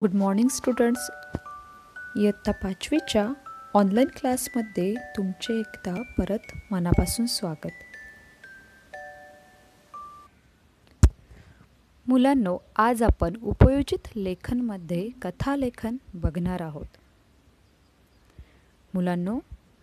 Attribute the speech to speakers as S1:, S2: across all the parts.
S1: Good morning students. इयत्ता 5वीच्या online क्लासमध्ये तुमचे एकदा परत मनापासून स्वागत. मुलांनो, आज आपण उपयोजित लेखनमध्ये कथालेखन बघणार आहोत. मुलांनो,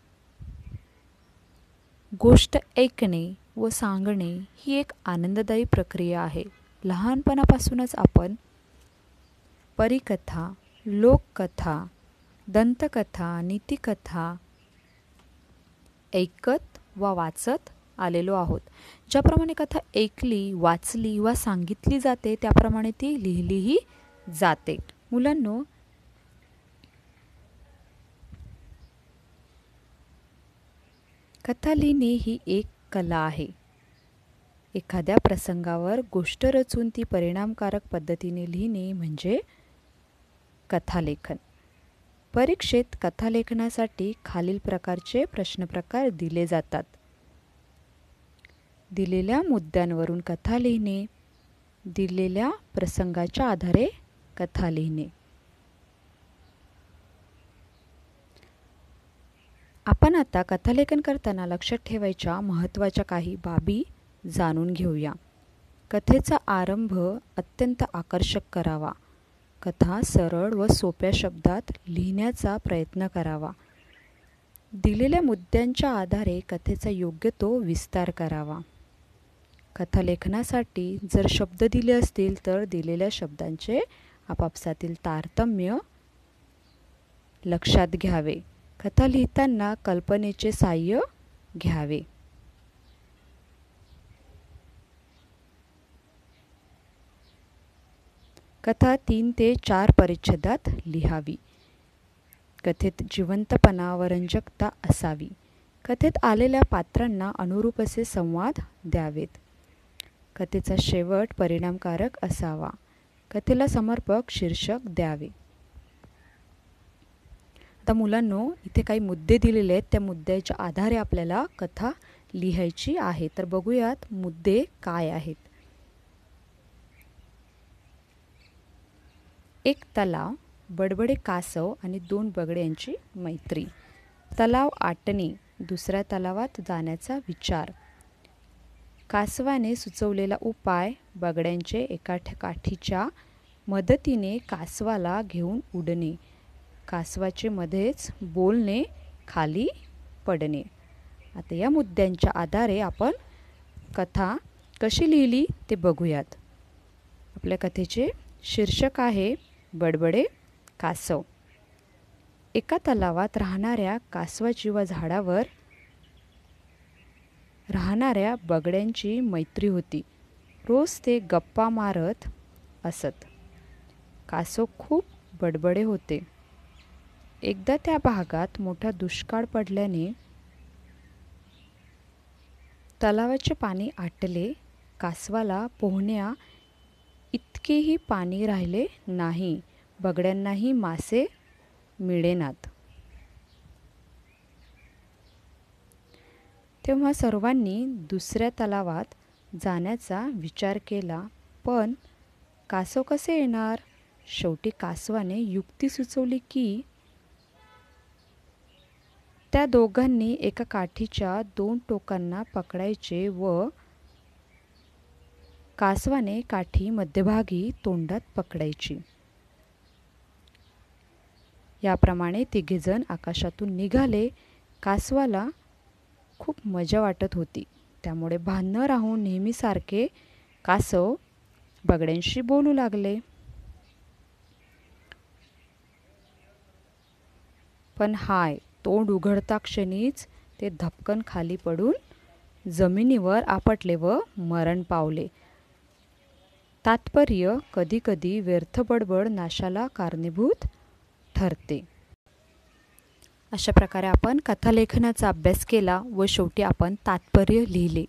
S1: गोष्ट ऐकणे व सांगणे ही एक आनंददायी प्रक्रिया आहे. लहानपणापासूनच आपण परिकथा, लोककथा, दंतकथा, नीतिकथा ऐकत व वाचत आलेलो आहोत. ज्याप्रमाणे कथा ऐकली, वाचली वा सांगितली जाते त्याप्रमाणे ती लिहिलीही जाते. मुलांनो, कथा लिहिणे ही एक कला आहे. एखाद्या प्रसंगावर गोष्ट रचून ती परिणामकारक पद्धतीने लिहिणे म्हणजे कथालेखन. परीक्षेत कथालेखनासाठी खालील प्रकारचे प्रश्नप्रकार दिले जातात. दिलेल्या मुद्द्यांवरून कथा लिहिणे, दिलेल्या प्रसंगाच्या आधारे कथा लिहिणे. आपण आता कथालेखन करताना लक्षात ठेवायच्या महत्त्वाच्या काही बाबी जाणून घेऊया. कथेचा आरंभ अत्यंत आकर्षक करावा. कथा सरळ व सोप्या शब्दात लिहिण्याचा प्रयत्न करावा. दिलेल्या मुद्द्यांच्या आधारे कथेचा योग्य तो विस्तार करावा. कथालेखनासाठी जर शब्द दिले असतील तर दिलेल्या शब्दांचे आपापसातील तारतम्य लक्षात घ्यावे. कथा लिहिताना कल्पनेचे साहाय्य घ्यावे. कथा 3 ते 4 परिच्छेदात लिहावी. कथेत जिवंतपणा व रंजकता असावी. कथेत आलेल्या पात्रांना अनुरूप असे संवाद द्यावेत. कथेचा शेवट परिणामकारक असावा. कथेला समर्पक शीर्षक द्यावे. आता मुलांनो, इथे काही मुद्दे दिलेले आहेत. त्या मुद्द्याच्या आधारे आपल्याला कथा लिहायची आहे. तर बघूयात मुद्दे काय आहेत. एक तलाव, बडबडे कासव आणि 2 बगड्यांची मैत्री. तलाव आटणे, दुसऱ्या तलावात जाण्याचा विचार. कासवाने सुचवलेला उपाय, बगड्यांचे एका काठीच्या मदतीने कासवाला घेऊन उडणे. कासवाचे मध्येच बोलणे, खाली पडणे. आता या मुद्द्यांच्या आधारे आपण कथा कशी लिहिली ते बघूयात. आपल्या कथेचे शीर्षक आहे बडबडे कासव. एका तलावात राहणाऱ्या कासवाची व झाडावर राहणाऱ्या बगड्यांची मैत्री होती. रोज ते गप्पा मारत असत. कासव खूप बडबडे होते. एकदा त्या भागात मोठा दुष्काळ पडल्याने तलावाचे पाणी आटले. कासवाला पोहण्या इतकेही पाणी राहिले नाही. बगड्यांनाही मासे मिळेनात. तेव्हा सर्वांनी दुसऱ्या तलावात जाण्याचा विचार केला. पण कासव कसे येणार? शेवटी कासवाने युक्ती सुचवली की त्या दोघांनी एका काठीच्या 2 टोकांना पकडायचे व कासवाने काठी मध्यभागी तोंडात पकडायची. याप्रमाणे तिघेजण आकाशातून निघाले. कासवाला खूप मजा वाटत होती. त्यामुळे भान न राहून नेहमीसारखे कासव बगड्यांशी बोलू लागले. पण तोंड उघडता क्षणीच ते धपकन खाली पडून जमिनीवर आपटले व मरण पावले. तात्पर्य, कधीकधी व्यर्थ बडबड नाशाला कारणीभूत ठरते. अशा प्रकारे आपण कथालेखनाचा अभ्यास केला व शेवटी आपण तात्पर्य लिहिले.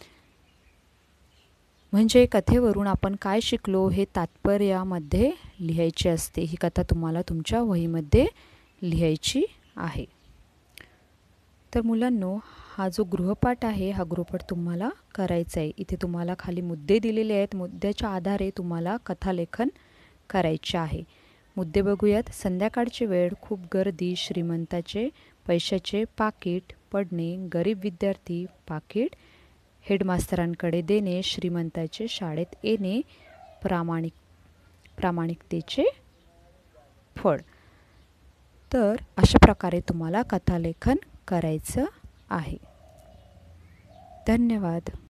S1: म्हणजे कथेवरून आपण काय शिकलो हे तात्पर्यामध्ये लिहायचे असते. ही कथा तुम्हाला तुमच्या वहीमध्ये लिहायची आहे. तर मुलांनो, हा जो गृहपाठ आहे हा गृहपाठ तुम्हाला करायचा आहे. इथे तुम्हाला खाली मुद्दे दिलेले आहेत. मुद्द्याच्या आधारे तुम्हाला कथालेखन करायचे आहे. मुद्दे बघूयात. संध्याकाळची वेळ, खूप गर्दी, श्रीमंताचे पैशाचे पाकीट पडणे, गरीब विद्यार्थी पाकीट हेडमास्तरांकडे देणे, श्रीमंताचे शाळेत येणे, प्रामाणिकतेचे फळ. तर अशा प्रकारे तुम्हाला कथालेखन करायचं आहे. धन्यवाद.